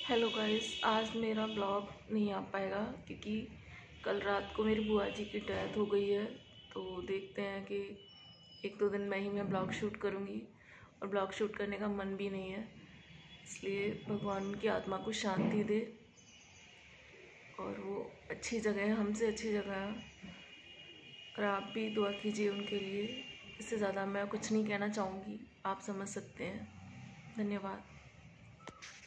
Hello guys, आज मेरा blog नहीं आ पाएगा क्योंकि कल रात को मेरी बुआ जी की डेथ हो गई है। तो देखते हैं कि एक दो दिन में ही मैं ब्लॉग शूट करूँगी और ब्लॉग शूट करने का मन भी नहीं है, इसलिए भगवान उनकी आत्मा को शांति दे और वो अच्छी जगह है, हमसे अच्छी जगह है। और आप भी दुआ कीजिए उनके लिए। इससे ज़्यादा मैं कुछ नहीं कहना चाहूँगी, आप समझ सकते हैं। धन्यवाद।